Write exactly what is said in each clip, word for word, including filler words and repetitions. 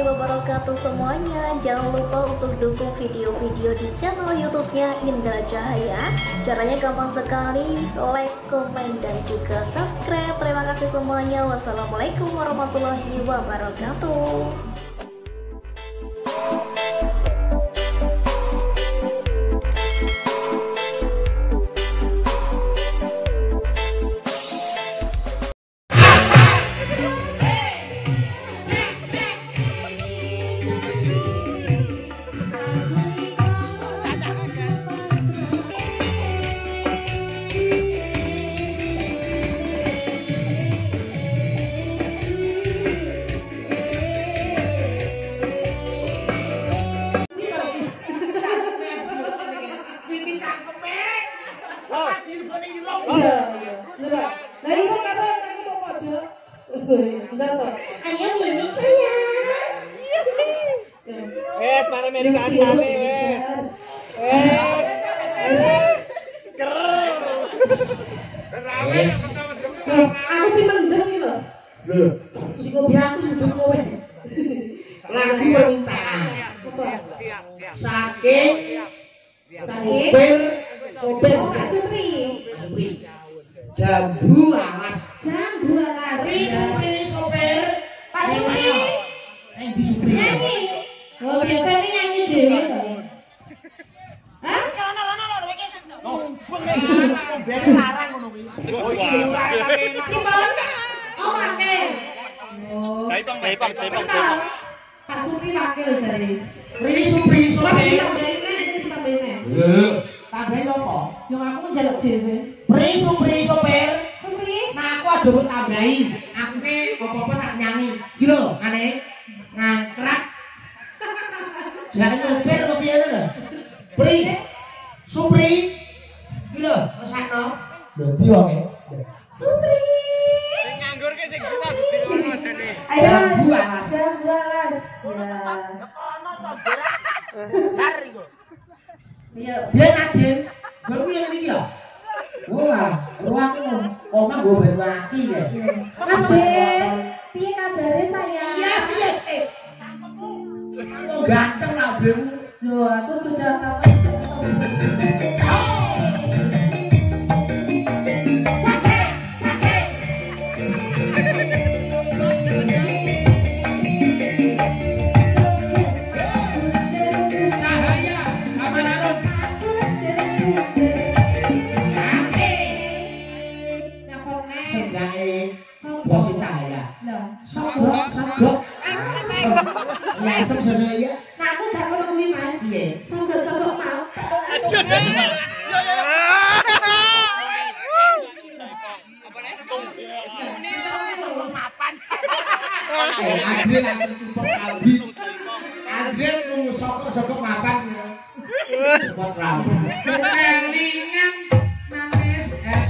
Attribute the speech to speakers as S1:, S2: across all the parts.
S1: warahmatullahi wabarakatuh semuanya. Jangan lupa untuk dukung video-video di channel YouTube-nya Indra Cahaya. Caranya gampang sekali, like, komen, dan juga subscribe. Terima kasih semuanya. Wassalamualaikum warahmatullahi wabarakatuh.
S2: Ayo ini saya.
S3: Eh, para Amerika kami wes. Eh.
S2: Aku sih mendem iki lho.
S4: Lho, si kopi aku sudah kowe. Lagu permintaan. Sakit. Sopir, sopir,
S2: Supri.
S4: Supri. Jambu alas.
S2: Jambu alas.
S4: Supri, sopir.
S2: Pak Supri.
S4: Eh, di Supri.
S2: Nyanyi. Oh, biasanya nyanyi dhewe to. Hah?
S4: Mumpung nek ben larang ngono kuwi.
S2: Gimana? Oh, wakil. Oh.
S3: Jaipong, jaipong, jaipong, jaipong.
S2: Pak Supri wakil jare.
S4: Supri, Supri, sopir. Lho, tambahin apa?
S2: Yo aku njaluk dhewe.
S4: Supri, Supri, sopir.
S2: Supri.
S4: Nah, aku aja mbok tambahi. Aku ki apa-apa tak nyanyi. Iki lho, ngene. Ngangkrak. Jangan nyopir apa piye lho. Pri. Supri. Iki lho, mesakno. Lho, ndi wonge?
S2: Supri.
S3: Sing nganggur ki sing kita dadi ngono jane.
S2: Ayo,
S4: Jambu alas.
S2: jambu alas. Ya.
S4: Jar iku.
S2: Iya.
S4: Dia Nadin. Gue kuwi yang iki ya. Wah, ruang omah gue ben laki ya.
S2: Mas Ben, piye kabare saya?
S4: Iya, piye? Eh, oh, ganteng lah Ben.
S2: Loh, aku sudah sampai. Nah, aku gak mau ngomongin Mas. Sogok-sogok mau.
S4: Adil langsung cukup kalbi. Adil nunggu sokok-sokok mapan. Cukup rambut. Kelingan manis es.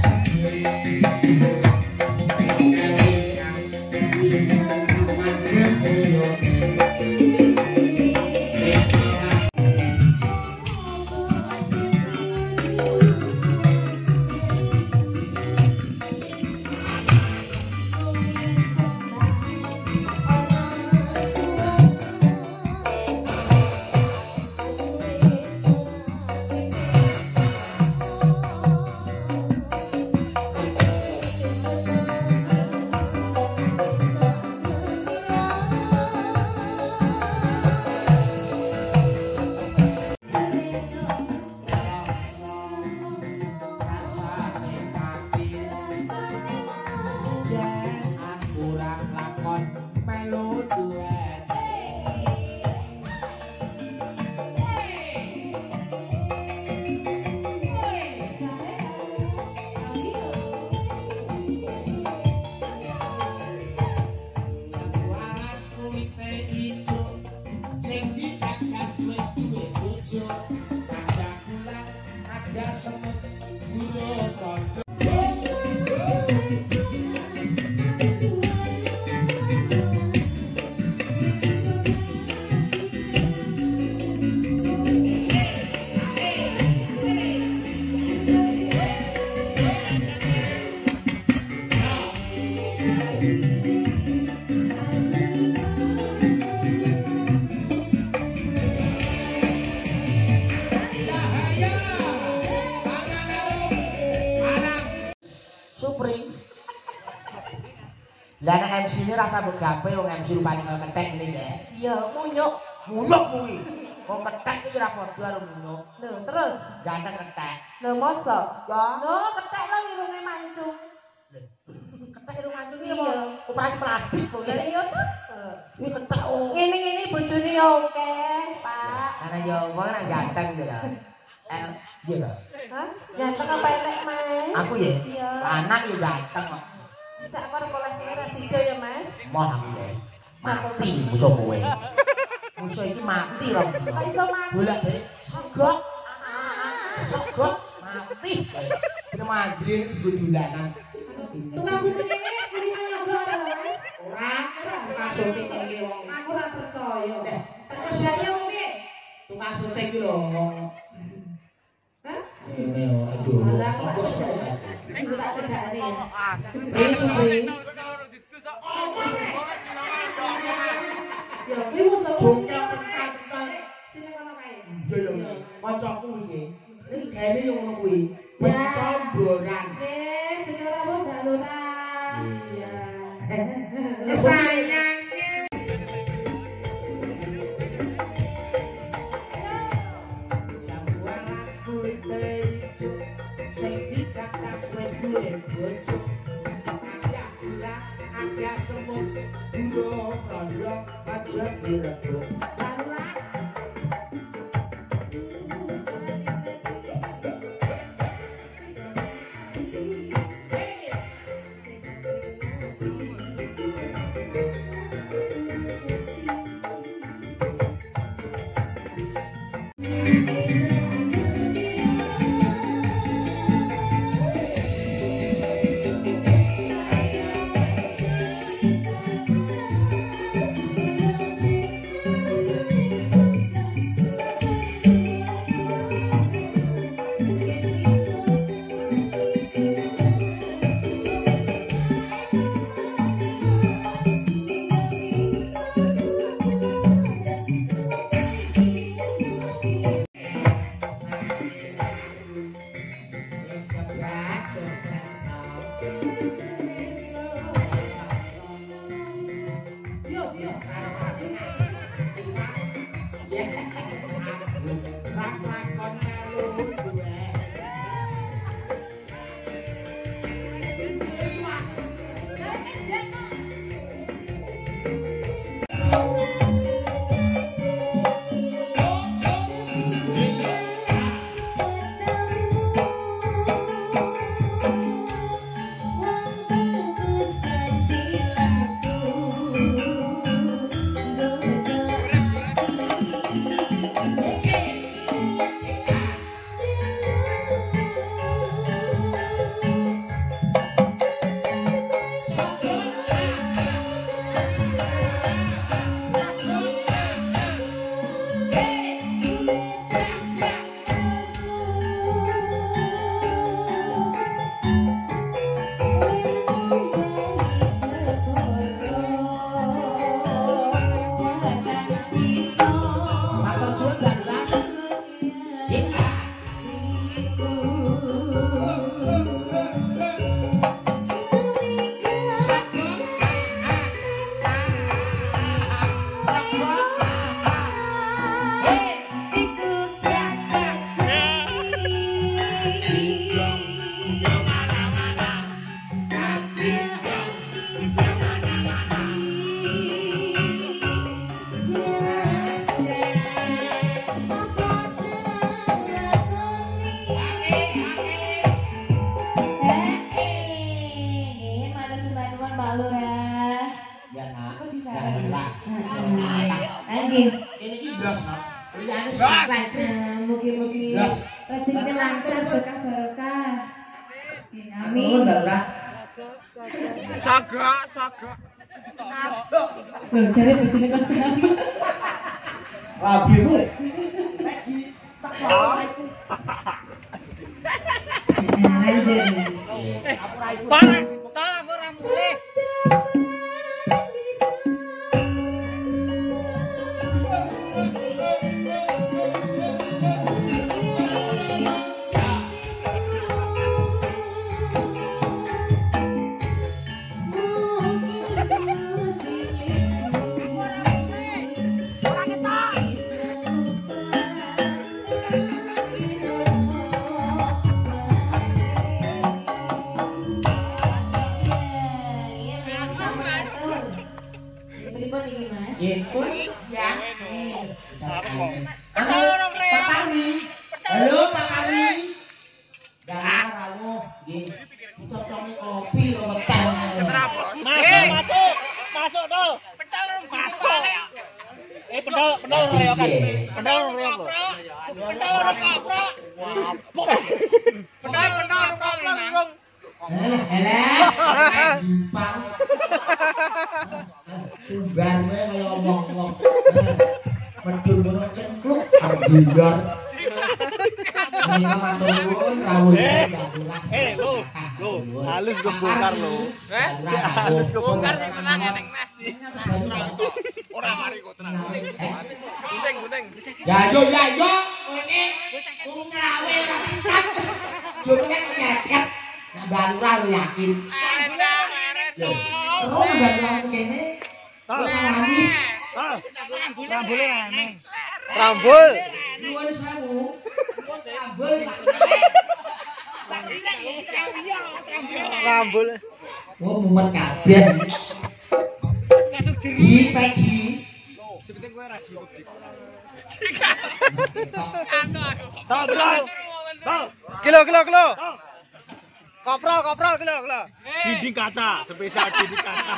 S4: C-ne rasa begape wong M C rupane kaya ketek ngene ya.
S2: Iya, munyuk.
S4: Munyuk kuwi. Wong ketek iki ora padha karo munyuk.
S2: Lho, terus
S4: Ganteng ketek.
S2: lho mosok.
S4: Ya.
S2: Lho, ketek lo irunge mancung.
S4: Ketek irung mancung iki
S2: Iya.
S4: apa? Operasi plastik kok.
S2: Lah iya to.
S4: Kuwi ketek oh.
S2: Ngene-ngene bojone ya akeh, Pak.
S4: Karena ya wong ora ganteng gitu lah. Eh, iya lah.
S2: Hah? Ganteng apa elek, Mas?
S4: Aku ya.
S2: Iya.
S4: Anak yo ganteng kok.
S2: Bisa apa koleh kira sido ya, Mas?
S4: Moh aku ya. Mati musuh kowe. Musuh iki mati lho.
S2: Kok iso mati?
S4: Bolak-balik sogok. Sogok mati. Kena mandiri nggo dolanan.
S2: Tukang syuting ini kulino yoga ora, Mas?
S4: Ora, ora tukang syuting iki wong.
S2: Aku ora percaya.
S4: Lah,
S2: Tak cedhake wong piye?
S4: tukang syuting iki lho wong.
S2: Hah?
S4: Ini ora jowo.
S2: Lah, aku tak
S4: Sogok
S2: cedhake.
S4: sogok.
S2: Aku tak cedhake.
S4: Eh, Supri.
S2: Ya, kuwi musuh.
S4: Jongkel kental-kental.
S2: Sini kono kae.
S4: Iya ya, kancaku iki. Iki gaene yo ngono kuwi. Pencomboran.
S2: Eh, secara apa daluran.
S4: Iya.
S2: Sayangnya.
S4: Jamuan aku ijo sing dikakas wis duwe bojo. Akeh gula, akeh semut, gula rondo aja direbut. Lalah.
S2: Mugi-mugi rezeki lancar berkah barokah. Amin.
S3: Sagak, sagak.
S2: Loh, jare bojone kon kenapa?
S4: Rabi bu.
S2: Lanjut.
S3: Pak, tolong ora mulih.
S2: Mungkin
S4: Halo, Pak Parmi. Halo, Pak Parmi. Dah rawuh nggih. Dicocoki kopi lho teh.
S3: Setelah bos.
S5: Masuk, masuk. Masuk dol.
S3: Pedal
S5: Masuk. Eh pedal pedal royokan. Pedal royokan.
S3: Pedal kopro. Pedal pedal kopro.
S4: Alah, alah. Bang. Sumbar wae kaya wong-wong. Medun ngono cengkluk ambiar. Ini matur nuwun rawuh.
S5: Eh, lo. Lo, halus kebongkar lo.
S3: Eh?
S5: Halus kebongkar.
S3: Sing tenang eneng meh. Ora mari kok tenang. Gunting gunting.
S4: Ya yo ya yo. Kowe wong ngawe ra singkat. Jumlah nyeket. Nambah ora lu yakin.
S3: Enak meret.
S4: Terus nambah kene. Lali.
S5: Ah, rambule aneh.
S3: Rambul.
S4: Nuwun sewu. Rambul.
S3: Rambul.
S4: Oh, mumet kabeh. Di pagi.
S3: Sepenting kowe ra diudik.
S5: Tol, tol. Tol.
S3: Kilo kilo kilo. Kopro kopro kilo kilo.
S5: Dinding kaca, spesial dinding kaca.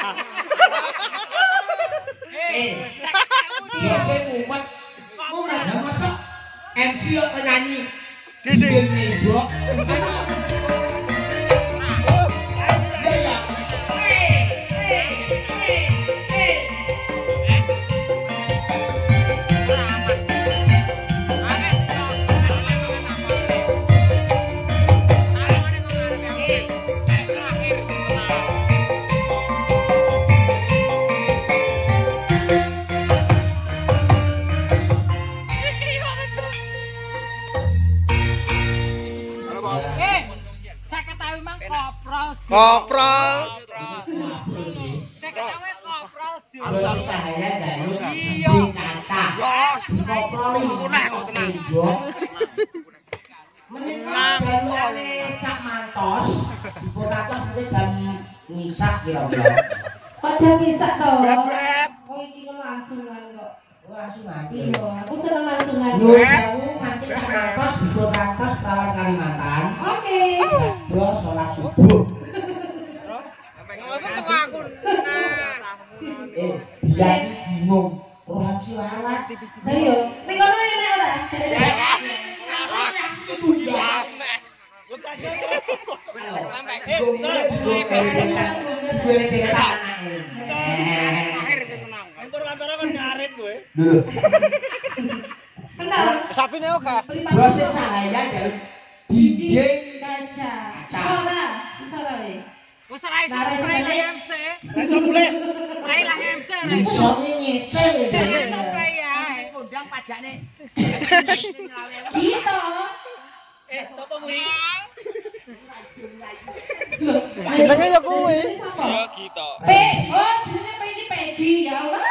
S4: Eh. Ya sing mumet. Mumet ya masa M C kok penyanyi. Dinding nembok.
S3: Koprol.
S4: Saya harus di kaca. Koprol kok tenang. Menang cak mantos. Dipotatos nanti jam ngisak kira-kira.
S2: Kok jam isak to?
S3: Rep.
S2: Oh iki langsungan kok.
S4: Langsungan.
S2: Iya, aku seneng langsungan.
S4: Nyuwun sewu nanti cak mantos dipotatos lawan Kalimantan.
S2: Oke.
S4: Terus sholat subuh.
S3: Maksud teko aku.
S4: Eh, dia bingung. Rohan siwalat.
S2: Ayo, ning kono enek ora?
S5: Kantor-kantor kan ngarit kowe.
S4: Dulu.
S2: Kenal.
S3: Sapine oke.
S4: Bos cahaya dari dinding
S2: Kaca. Sora, sora we.
S3: Wis ora iso rai M C.
S5: Iso mulai.
S3: Rai lah M C.
S4: bisa nyecel.
S3: Sampai ya. Undang pajakne.
S2: Gitu.
S5: Eh, sapa kuwi?
S3: Jenenge ya kuwi.
S2: Ya
S3: gitu.
S2: P. Oh, jenenge P iki Peggy ya Allah.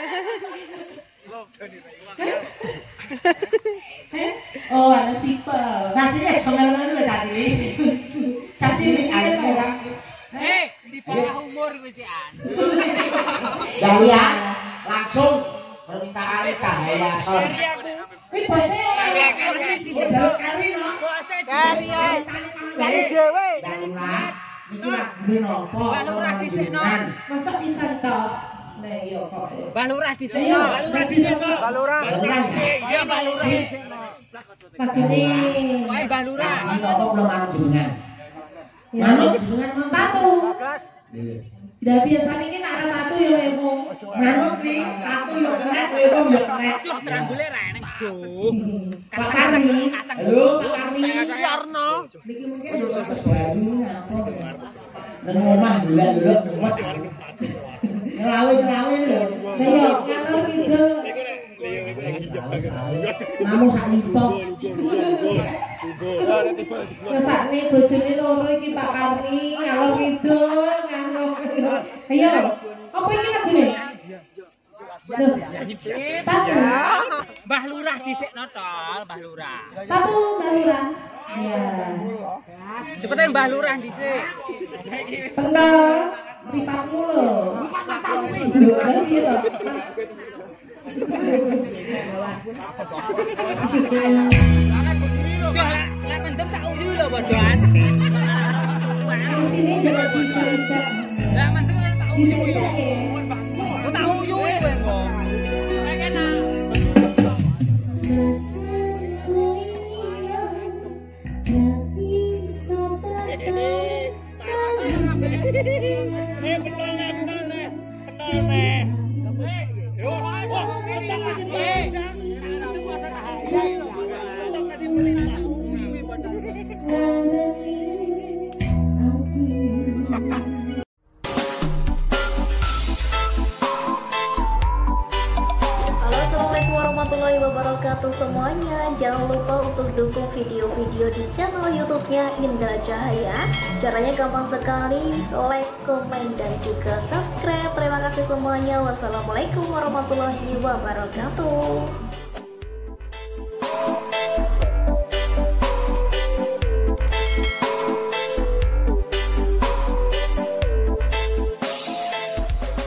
S2: Oh, ada sipel.
S4: Cacile kemana-mana tadi. Cacile ayo orang.
S3: Eh, di bawah umur wis an.
S4: Ya langsung permintaan cahaya son.
S2: Kuwi bose ora.
S4: Udah kali no.
S3: Kari ae. Kari dhewe.
S4: Darurat. Iki lak binopo.
S3: Balurah dhisikno.
S2: Masa pisan to? Lah iya kok.
S3: Mbah Lurah
S2: Ayo,
S3: dhisikno.
S2: berarti sapa?
S3: Mbah Lurah.
S4: Iya
S3: Mbah Lurah dhisikno.
S2: Pagene.
S3: Wae Mbah Lurah.
S4: Binopo belum anu jenengan. Manut jenengan mau
S2: Tatu. Dah biasane iki nek satu ya ewo.
S4: manut nih, aku yo kena, kowe kok yo kena.
S3: Cuk, rambule ra eneng, Cuk.
S4: Pak Karni. Halo, Pak Karni.
S3: Arno.
S4: Niki mungkin yo satu baru napa. Nang omah delok-delok omah. Ngelawe-ngelawe lho.
S2: Lah yo ngalor ngidul.
S4: Namu sak litok.
S2: Ngesakne bojone loro iki Pak Karni ngalor ngidul, ngalor. Ayo. Apa iki lagune? Loh, Tatu.
S3: Mbah Lurah dhisikno tol, Mbah Lurah.
S2: Tatu Mbak Lurah. Iya.
S3: Seperti Mbah Lurah dhisik.
S2: Kenal mripatmu lho. Lho, iya to.
S5: Jangan, lah mendem tak uji lho bodohan.
S2: Sini jangan tidak.
S5: Lah mendem tak uji yo. Oh tak uji kowe kok. Enak. Eh betul nih, betul nih. Betul nih. Yo, wah, kita kasih beli. Kita kasih beli.
S1: Halo, assalamualaikum warahmatullahi wabarakatuh semuanya. Jangan lupa untuk dukung video-video di channel YouTube-nya Indra Cahaya. Caranya gampang sekali, like, komen, dan juga subscribe. Terima kasih semuanya. Wassalamualaikum warahmatullahi wabarakatuh.